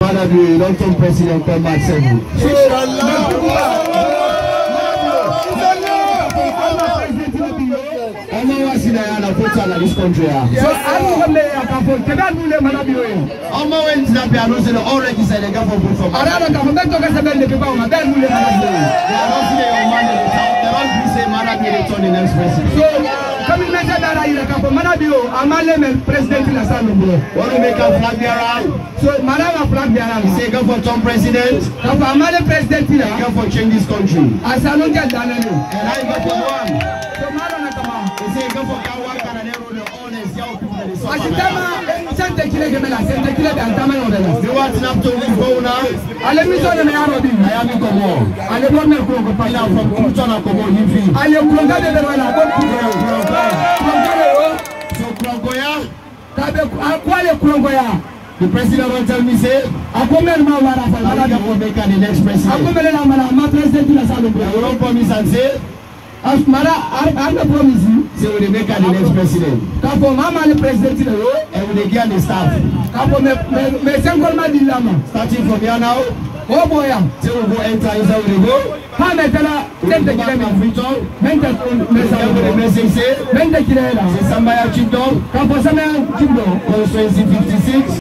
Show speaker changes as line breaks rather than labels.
Madame l'autre président comme Marcel. La foto à la disconjure. So, I'm going to the president will tell me, say, I will make the next president. I will promise and say, I promise you, say, we will make the next president. And we will get the staff. Starting from here now. Oh boy, say we go enter inside we go. Constituency 56.